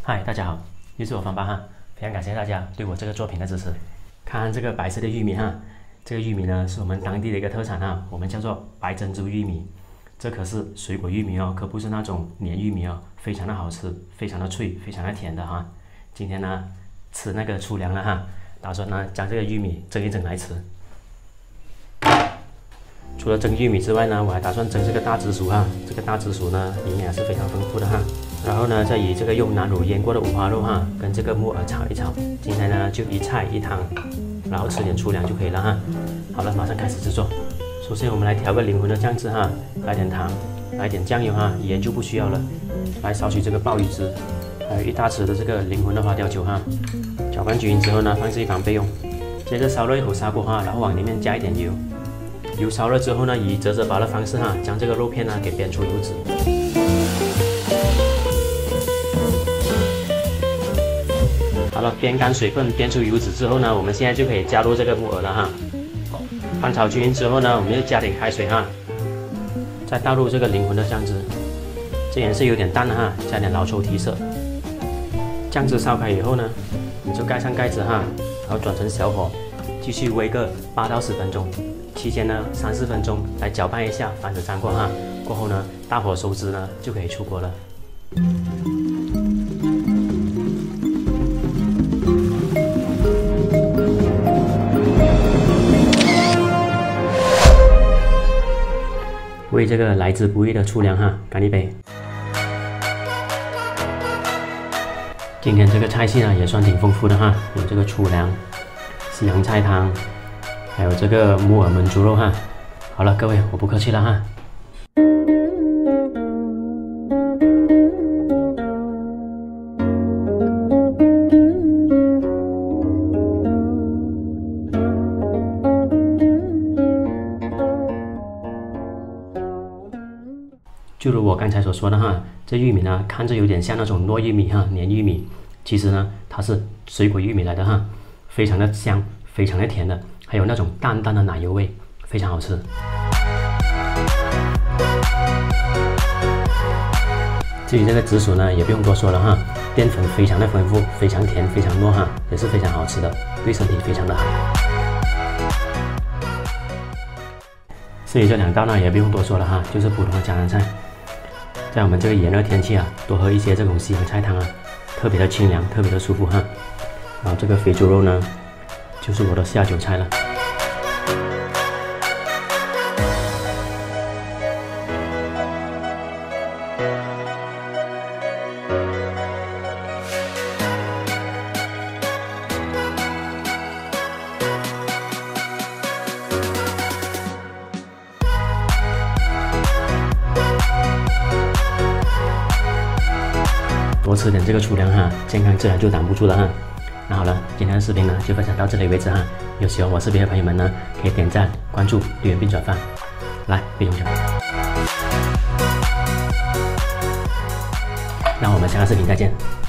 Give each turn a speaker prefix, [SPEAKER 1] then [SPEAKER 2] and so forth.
[SPEAKER 1] 嗨，大家好，又是我方爸哈，非常感谢大家对我这个作品的支持。看这个白色的玉米哈，这个玉米呢是我们当地的一个特产哈，我们叫做白珍珠玉米。这可是水果玉米哦，可不是那种黏玉米哦，非常的好吃，非常的脆，非常的甜的哈。今天呢吃那个粗粮了哈，打算呢将这个玉米蒸一蒸来吃。除了蒸玉米之外呢，我还打算蒸这个大紫薯哈。这个大紫薯呢营养是非常丰富的哈。然后呢，再以这个用南乳腌过的五花肉哈，跟这个木耳炒一炒。今天呢就一菜一汤，然后吃点粗粮就可以了哈。好了，马上开始制作。首先我们来调个灵魂的酱汁哈，来点糖，来点酱油哈，盐就不需要了。来烧取这个鲍鱼汁，还有1大匙的这个灵魂的花雕酒哈。搅拌均匀之后呢，放置一旁备用。接着烧热一口砂锅哈，然后往里面加一点油。油烧热之后呢，以折折包的方式哈，将这个肉片呢给煸出油脂。好了，煸干水分，煸出油脂之后呢，我们现在就可以加入这个木耳了哈。翻炒均匀之后呢，我们又加点开水哈，再倒入这个灵魂的酱汁，这颜色有点淡了哈，加点老抽提色。酱汁烧开以后呢，你就盖上盖子哈，然后转成小火，继续煨个8到10分钟。期间呢，3、4分钟来搅拌一下，防止粘锅哈。过后呢，大火收汁呢，就可以出锅了。为这个来之不易的粗粮哈，干一杯。今天这个菜系呢也算挺丰富的哈，有这个粗粮、西洋菜汤，还有这个木耳焖猪肉哈。好了，各位，我不客气了哈。就如我刚才所说的哈，这玉米呢看着有点像那种糯玉米哈，黏玉米，其实呢它是水果玉米来的哈，非常的香，非常的甜的，还有那种淡淡的奶油味，非常好吃。至于这个紫薯呢，也不用多说了哈，淀粉非常的丰富，非常甜，非常糯哈，也是非常好吃的，对身体非常的好。至于这2道呢，也不用多说了哈，就是普通的家常菜。在我们这个炎热天气啊，多喝一些这种西洋菜汤啊，特别的清凉，特别的舒服哈。然后这个肥猪肉呢，就是我的下酒菜了。多吃点这个粗粮哈，健康自然就挡不住了哈。那好了，今天的视频呢就分享到这里为止哈。有喜欢我视频的朋友们呢，可以点赞、关注、留言并转发。来，别永久。那我们下个视频再见。